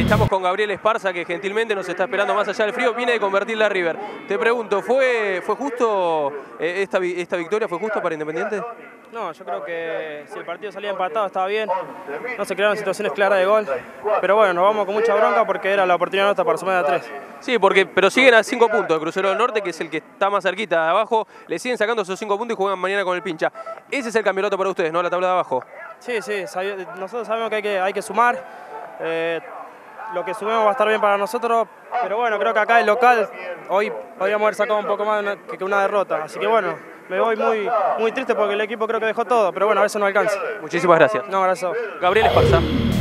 estamos con Gabriel Esparza, que gentilmente nos está esperando más allá del frío. Viene de convertirla a River. Te pregunto, ¿fue justo esta victoria? ¿Fue justo para Independiente? No, yo creo que si el partido salía empatado estaba bien. No se crearon situaciones claras de gol. Pero bueno, nos vamos con mucha bronca porque era la oportunidad nuestra para sumar a 3. Sí, pero siguen a 5 puntos. El Crucero del Norte, que es el que está más cerquita de abajo, le siguen sacando esos 5 puntos y juegan mañana con el Pincha. Ese es el campeonato para ustedes, ¿no? La tabla de abajo. Sí, nosotros sabemos que hay que sumar. Lo que sumemos va a estar bien para nosotros, pero bueno, creo que acá el local hoy podríamos haber sacado un poco más que una derrota. Así que bueno, me voy muy triste porque el equipo creo que dejó todo, pero bueno, a veces no alcanza. Muchísimas gracias. No, gracias a vos. Gabriel Esparza.